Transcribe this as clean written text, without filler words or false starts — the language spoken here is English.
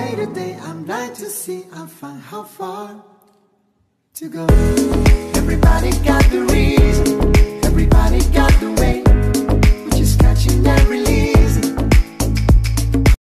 day to day, I'm blind to see, I find how far to go. Everybody got the reason, everybody got the